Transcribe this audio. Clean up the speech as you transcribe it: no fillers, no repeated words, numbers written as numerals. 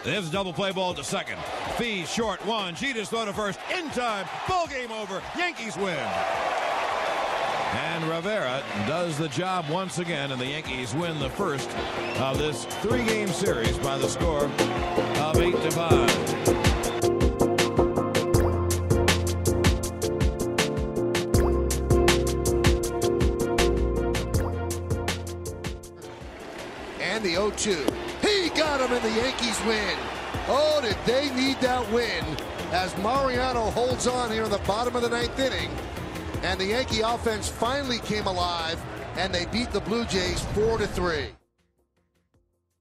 There's a double play ball to second. Fee short one. Jeter's throw to first. In time. Ball game over. Yankees win. And Rivera does the job once again, and the Yankees win the first of this 3-game series by the score of 8-5. And the 0-2. He got him, and the Yankees win. Oh, did they need that win as Mariano holds on here in the bottom of the 9th inning. And the Yankee offense finally came alive, and they beat the Blue Jays 4-3.